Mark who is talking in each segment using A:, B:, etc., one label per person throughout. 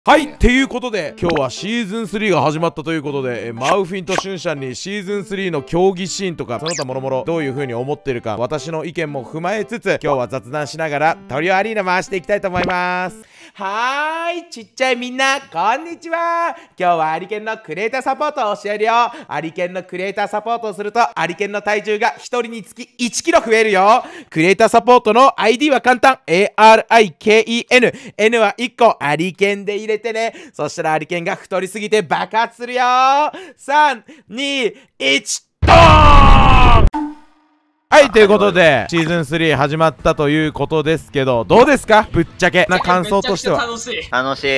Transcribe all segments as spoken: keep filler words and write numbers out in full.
A: はい、っていうことで今日はシーズンスリーが始まったということで、えマウフィンとシュンシャンにシーズンスリーの競技シーンとかその他もろもろどういう風に思ってるか私の意見も踏まえつつ今日は雑談しながらトリオアリーナ回していきたいと思います。はーい、ちっちゃいみんなこんにちは。今日はアリケンのクリエイターサポートを教えるよ。アリケンのクリエイターサポートをするとアリケンの体重がひとりにつきいちキロ増えるよ。クリエイターサポートの アイディー は簡単 エーアールアイケーイーエヌ N はいっこアリケンで入れてね。そしたらアリケンが太りすぎて爆発するよ。さん、に、いち、ドーン。はい、ということでシーズンスリー始まったということですけど、どうですかぶっちゃけな感想としては。
B: 楽しい
C: 楽しい。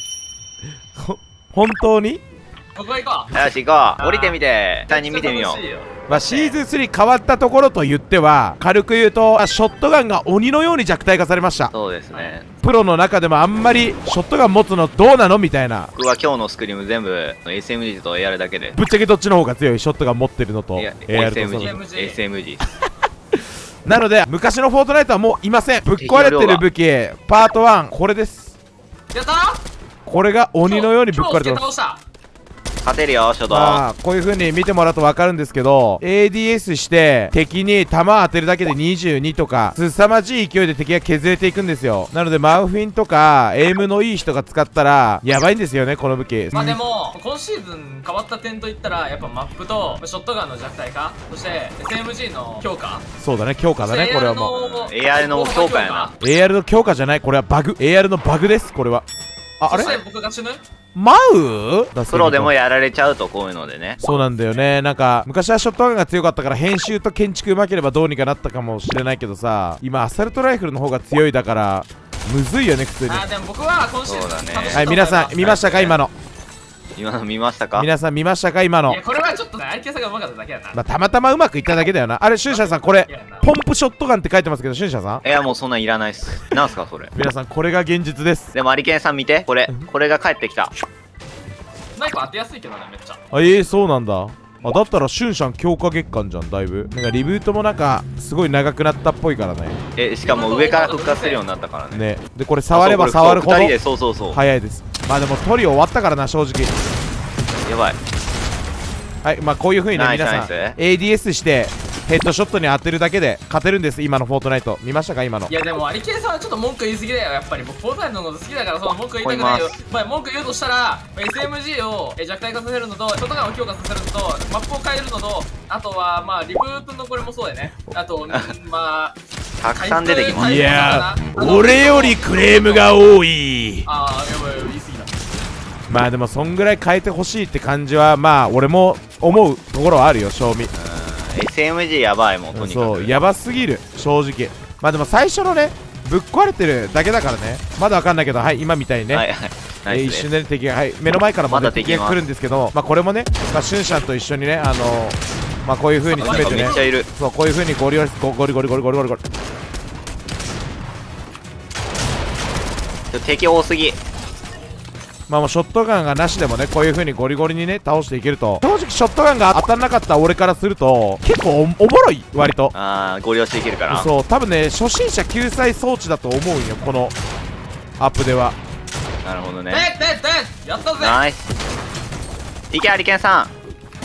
A: 本当に
B: ここ行こう。
C: よし行こう。降りてみて下に見てみよう。
A: まあ、シーズンスリー変わったところと言っては軽く言うとショットガンが鬼のように弱体化されました。
C: そうですね。
A: プロの中でもあんまりショットガン持つのどうなのみたいな。
C: 僕は今日のスクリーム全部 エスエムジー と エーアール だけで。
A: ぶっちゃけどっちの方が強い？ショットガン持ってるのと エーアール と
C: エスエムジー エスエムジー
A: なので昔のフォートナイトはもういません。ぶっ壊れてる武器パートワンこれです。
B: やった
A: これが鬼のようにぶっ壊れてます。
C: 勝てるよ、初動。
A: ああ、こういう風に見てもらうと分かるんですけど エーディーエス して敵に弾当てるだけでにじゅうにとか凄まじい勢いで敵が削れていくんですよ。なのでマウフィンとかエイムのいい人が使ったらやばいんですよね、この武器。
B: まあでも今シーズン変わった点といったらやっぱマップとショットガンの弱体化、そして エスエムジー の強化。
A: そうだね、強化だね。これはもう
C: エーアール の強化やな。
A: エーアール の強化じゃない、これはバグ。 エーアール のバグです、これは。あ、あれ
B: そして僕が死ぬ。
A: マウ
C: プロでもやられちゃうとこういうのでね。
A: そうなんだよね。なんか昔はショットガンが強かったから編集と建築うまければどうにかなったかもしれないけどさ、今アサルトライフルの方が強いだからむずいよね普通に。
B: あ、でも僕は今シーズン楽しいと思います。
A: はい、皆さん見ましたか今の。
C: 今の見ましたか？
A: 皆さん見ましたか今の。
B: いやこれはちょっとね、アイケーさんがうまかっただけやな。
A: まあ、たまたまうまくいっただけだよな。あれ、シュンシャンさん、これポンプショットガンって書いてますけど、シュンシャンさん。
C: いやもうそんなんいらないっす。なんすかそれ。
A: 皆さんこれが現実です。
C: でもアリケンさん見て、これこれが帰ってきた。
B: スナイパー当てやすいけどね、めっちゃ。
A: あ、えー、そうなんだ。あ、だったらシュンシャン強化月間じゃん。だいぶなんかリブートもなんかすごい長くなったっぽいからね。
C: え、しかも上から復活するようになったからね。
A: ね、でこれ触れば触るほど
C: ふたりでそうそうそう
A: 早いです。まあでもトリオ終わったからな、正直。
C: やばい。
A: はい、まあこういう風にね、皆さん エーディーエス してヘッドショットに当てるだけで勝てるんです、今のフォートナイト。見ましたか今の。
B: いやでもアリケンさんはちょっと文句言い過ぎだよ。やっぱり僕フォートナイトのこと好きだから、その文句言いたくないよ。まあ文句言うとしたら エスエムジー を弱体化させるのとショットガンを強化させるのとマップを変えるのと、あとはまあリブートのこれもそうだよね。あとまあ
C: たくさん出てきます。
A: いやー、俺よりクレームが多い。
B: ああ、やばい、言い過ぎだ。
A: まあでもそんぐらい変えてほしいって感じはまあ俺も思うところはあるよ、正味。
C: エスエムジー やばいもん、とにかく。
A: そうやばすぎる正直。まあでも最初のねぶっ壊れてるだけだからね、まだわかんないけど、はい今みたいにね、
C: はいはい、
A: えー、一瞬で、ね、敵が、はい、目の前からも、ね、敵が来るんですけど、まあこれもね、まあ、シュンシャンと一緒にね、あのー、まあこういう風に詰めてね、
C: めっちゃいる。
A: そうこういう風にゴリゴリゴリゴリゴリゴリゴリゴリ
C: 敵多すぎ。
A: まあもうショットガンがなしでもね、こういう風にゴリゴリにね倒していけると、正直ショットガンが当たんなかった俺からすると結構 お, おもろい割と。
C: ああ、ゴリ押しできるから。
A: そう多分ね初心者救済装置だと思うんよ、このアップでは。
C: なるほどね。
B: でででやったぜ。
C: ナイス。いけアリケンさん。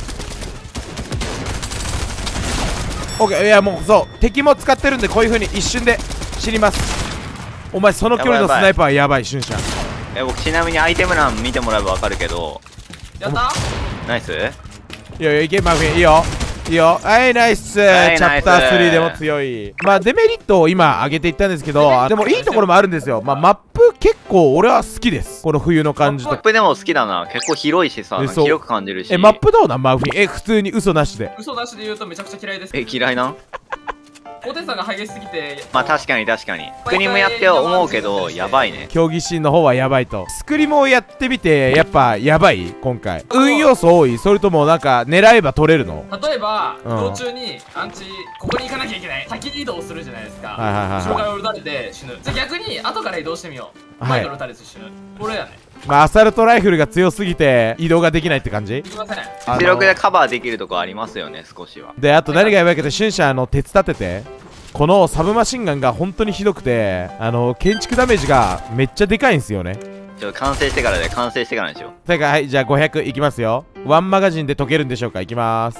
A: オッケー。いやもうそう敵も使ってるんでこういう風に一瞬で死にます。お前その距離のスナイパーやばい、シュンシャン。
C: え、僕ちなみにアイテム欄見てもらえばわかるけど。
B: やった
C: ナイス。
A: いやいやいけマフィン、いいよいいよ。はいナイス、
C: はい、
A: チャプタースリーでも強い。まあデメリットを今上げていったんですけど、でもいいところもあるんですよ。まあマップ結構俺は好きです、この冬の感じとか。
C: マップでも好きだな。結構広いしさ、広く感じるし。
A: え、マップどうなんマフィン。え、普通に嘘なしで。
B: 嘘なしで言うとめちゃくちゃ嫌いです。
C: え、嫌いなん？
B: 高低差が激しすぎて。
C: まあ確かに確かにスクリームやって思うけどやばいね。
A: 競技シーンの方はやばいと。スクリームをやってみてやっぱやばい今回。運要素多い？それともなんか狙えば取れるの？
B: 例えば、
A: うん、
B: 道中にアンチここに行かなきゃいけない、先に移動するじゃないですか。
A: はいはいはい、はい、
B: 後ろから撃たれて死ぬ。じゃ逆に後から移動してみよう。前から撃たれて死ぬ、これやね。
A: まあアサルトライフルが強すぎて移動ができないって感じ？
B: できません。
C: 出力でカバーできるとこありますよね、少しは。
A: であと何がやばいけど、シュンシャンあの手伝ってて、このサブマシンガンが本当にひどくて、あの建築ダメージがめっちゃでかいんですよね。
C: ちょっと完成してからで完成してからにしよう。
A: てか、はい、じゃあごひゃくいきますよ。ワンマガジンで解けるんでしょうか。いきます。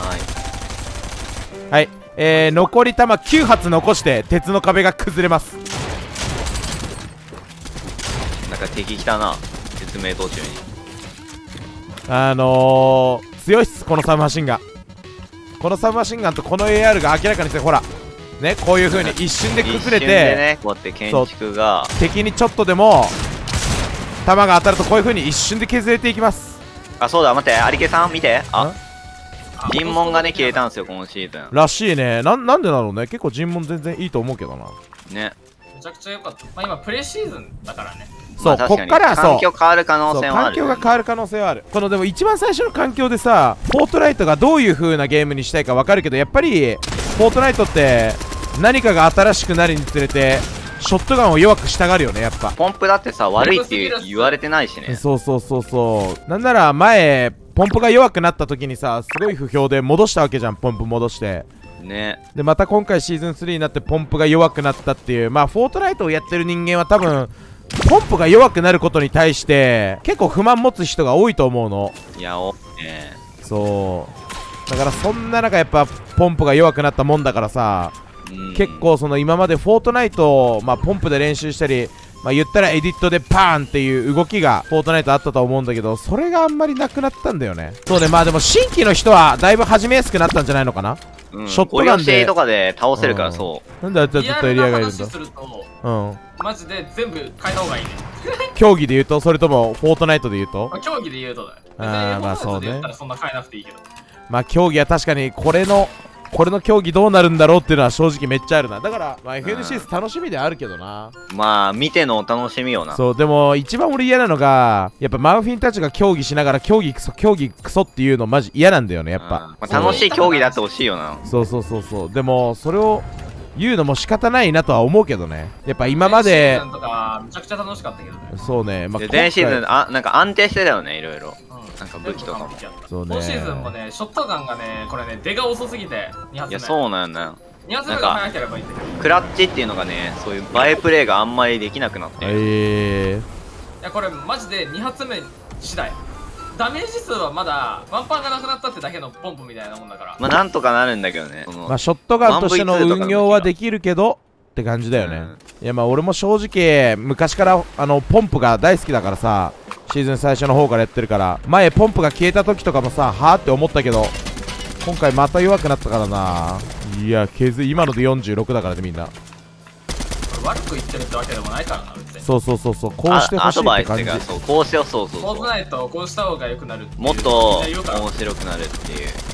C: はい
A: はい、えー、残り弾きゅう発残して鉄の壁が崩れます。
C: なんか敵来たな、説明途中に。
A: あのー、強いっす、このサブマシンガン。このサブマシンガンとこの エーアール が明らかにしてほらね、こういう風に一瞬で崩れて、
C: 一瞬でね、こうやって建築が
A: 敵にちょっとでも弾が当たるとこういう風に一瞬で削れていきます。
C: あ、そうだ、待って、有毛さん見て。あ、尋問がね消えたんですよ今シーズン
A: らしいね。ななんでだろうね。結構尋問全然いいと思うけどな。
C: ね、
B: めちゃくちゃ良かった。まあ今プレシーズンだからね。
A: そう、
C: まあ、
A: こっからはそう
C: 環境変わる可能性はある、
A: 環境が変わる可能性はある。このでも一番最初の環境でさ、フォートナイトがどういう風なゲームにしたいか分かるけど、やっぱりフォートナイトって何かが新しくなるにつれてショットガンを弱くしたがるよね、やっぱ。
C: ポンプだってさ悪いって言われてないしね。
A: そうそうそうそう。なんなら前ポンプが弱くなった時にさ、すごい不評で戻したわけじゃん、ポンプ戻して
C: ね。
A: でまた今回シーズンスリーになってポンプが弱くなったっていう。まあフォートナイトをやってる人間は多分ポンプが弱くなることに対して結構不満持つ人が多いと思うの。
C: いや、おね。
A: そうだからそんな中やっぱポンプが弱くなったもんだからさ、
C: うん、
A: 結構その今までフォートナイトを、まあ、ポンプで練習したり、まあ、言ったらエディットでパーンっていう動きがフォートナイトあったと思うんだけど、それがあんまりなくなったんだよね。そうね、まあでも新規の人はだいぶ始めやすくなったんじゃないのかな。
C: うん、
A: ショットガンで
C: とかで倒せるから、そう。
A: なんであいつはずっとエリアがいるんだ。
B: リアルな話すると
A: うん。
B: マジで全部変えた方がいいね。
A: 競技で言うと、それともフォートナイトで言うと。
B: まあ競技で言うとだよ。
A: あーまあそうね
B: フォートナイトで言ったらそんな変えなくていいけど。
A: まあ競技は確かにこれのこれの競技どうなるんだろうっていうのは正直めっちゃあるな。だから、まあ、エフエヌシーエス 楽しみであるけどな。
C: まあ見てのお楽しみよな。
A: そうでも一番俺嫌なのがやっぱマウフィンたちが競技しながら競技クソ競技クソっていうのマジ嫌なんだよね、やっぱ、
C: まあ、楽しい競技だってほしいよな。
A: そうそうそうそう。でもそれを言うのも仕方ないなとは思うけどね。やっぱ今まで
B: 前シーズンとかめちゃくちゃ楽しかったけどね。
A: そうね、まあ、
C: 前シーズンあなんか安定してたよね、いろいろ。なんか武器とかも。
A: そうね。
B: 今シーズンもね、ショットガンがね、これね、出が遅すぎて、に発目。
C: いや、そうなんよね。
B: に発目が早ければいいんだけど。
C: クラッチっていうのがね、そういう映えプレイがあんまりできなくなって。
A: えー、
B: いや、これマジでに発目次第。ダメージ数はまだワンパンがなくなったってだけのポンプみたいなもんだから。
C: まあなんとかなるんだけどね。
A: まあショットガンとしての運用はできるけどって感じだよね。うん、いやまあ俺も正直昔からあのポンプが大好きだからさ、シーズン最初の方からやってるから、前ポンプが消えた時とかもさ、はあって思ったけど今回また弱くなったからな。いや削今のでよんじゅうろくだからね、みんな
B: 悪く言ってるってわけでもないからな。別に
A: そうそうそうそう、こうしてほしいって感じ。
C: そう、こうしてほしい。そうそうそう。
B: フォートナイトをこうした方が良くなるっていう。
C: もっと面白くなるって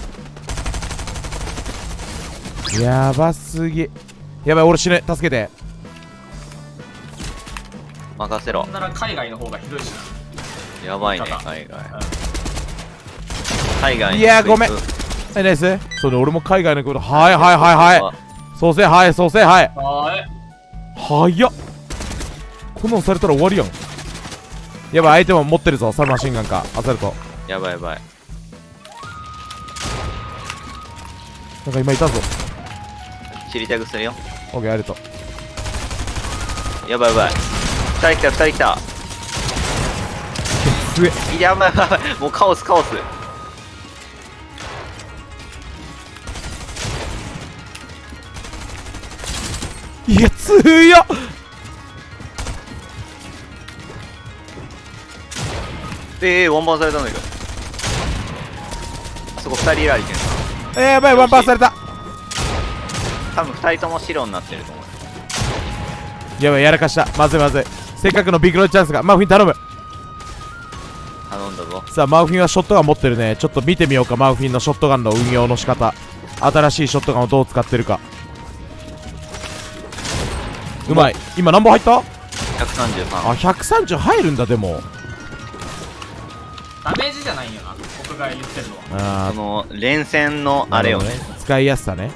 C: いう。
A: やばすぎ。やばい、俺死ね、助けて。
C: 任せろ。
B: なら海外の方がひどいしな。
C: やばいね、海外。海外。
A: いやごめん。え、ナイス。そうね、俺も海外のこと、はいはいはいはい。そうせ、はい、そうせ、はい。
B: はい。
A: 早っ。こんなんされたら終わりやん。やばい、相手も持ってるぞ、サルマシンガンか、アサルト。
C: やばいやばい。
A: なんか今いたぞ。
C: 知りたくするよ。
A: オッケー、ありがと
C: う。やばいやばい。二人来た、二人来た。
A: 上。
C: やばいやばい。もうカオスカオス。
A: いや、強っ。
C: ええー、ワンバンされたんだけど。あそこ二人いられてんな。
A: えー、やばい、ワンパンされた。
C: 多分二人とも白になってると思う。
A: やばい、やらかした。まずいまずい。せっかくのビッグのチャンスが。マウフィン頼む。
C: 頼んだぞ。
A: さあ、マウフィンはショットガン持ってるね。ちょっと見てみようか、マウフィンのショットガンの運用の仕方。新しいショットガンをどう使ってるか。うまい。今何本入った？
C: ひゃくさんじゅうさん。
A: あ、ひゃくさんじゅう入るんだ。でも
B: ダメージじゃないんよな、僕が言ってるのは。
A: あ
C: その連戦のあれよね。
A: 使いやすさね。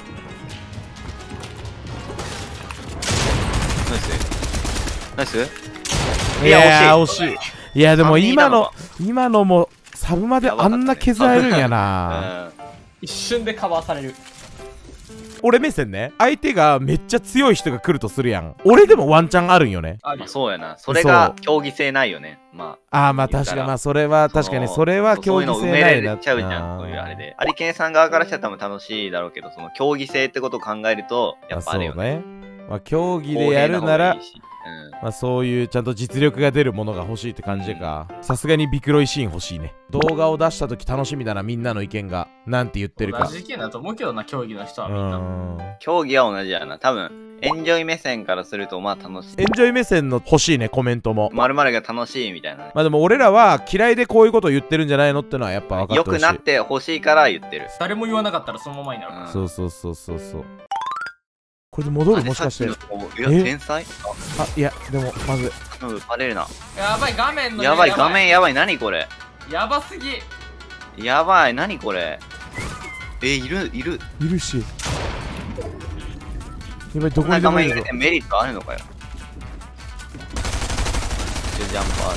C: ナイスナイス。
A: いやー惜しい。いやでも今の今のもサブまであんな削られるんやな。
B: 一瞬でカバーされる。
A: 俺目線ね、相手がめっちゃ強い人が来るとするやん。俺でもワンチャンあるんよね。
B: あるよ
C: まあ、そうやな。それが競技性ないよね。まあ。
A: ああ、まあ確かに、まあそれは確かに、それは競技性ないな。
C: そういうの埋めれちゃうじゃん、そういうあれで。アリケンさん側からしたら多分楽しいだろうけど、その競技性ってことを考えると、やっぱあれよね。
A: そうね。まあ競技でやるなら、
C: うん、
A: まあそういうちゃんと実力が出るものが欲しいって感じか。さすがにビクロイシーン欲しいね。動画を出した時楽しみだな、みんなの意見がなんて言ってるか。
B: 同じ意見だと思うけどな、競技の人はみんな。
C: 競技は同じやな。多分エンジョイ目線からするとまあ楽しい。
A: エンジョイ目線の欲しいね、コメントも。
C: 〇〇が楽しいみたいな、ね。
A: まあでも俺らは嫌いでこういうことを言ってるんじゃないのってのはやっぱ分かってほしい。
C: 良くなって欲しいから言ってる。
B: 誰も言わなかったらそのままになる、
C: うん、
A: そうそうそうそうそう。これで戻る、もしかして。い
C: や、天才
A: あ、いや、でもまず
C: バレるな。
B: やばい、画面の
C: やばい、画面やばい。何これ、
B: やばすぎ。
C: やばい、何これ。え、いるいる
A: いるし、やばい、どこにでもいるぞ。
C: メリットあるのかよ。ジャンパ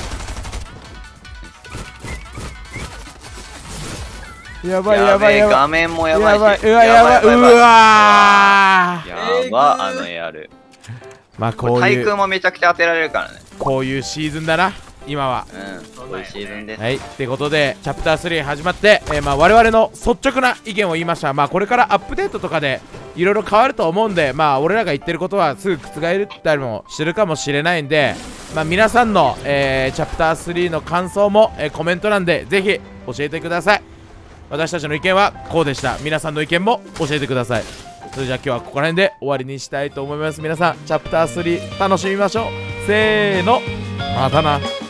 A: ー。やばいやばいやばい。
C: 画面もやばい。
A: やばい、うわやばい、うわー。
C: やば、あのエアル。
A: まあこういう
C: 対空もめちゃくちゃ当てられるからね。
A: こういうシーズンだな今は。
C: うん、そういうシーズンです。
A: はい、ってことでチャプタースリー始まって、えー、まあ我々の率直な意見を言いました。まあこれからアップデートとかでいろいろ変わると思うんで、まあ俺らが言ってることはすぐ覆ったりもしてるかもしれないんで、まあ皆さんの、えー、チャプタースリーの感想も、えー、コメント欄でぜひ教えてください。私たちの意見はこうでした。皆さんの意見も教えてください。それじゃあ今日はここら辺で終わりにしたいと思います。皆さんチャプタースリー楽しみましょう。せーの、またな。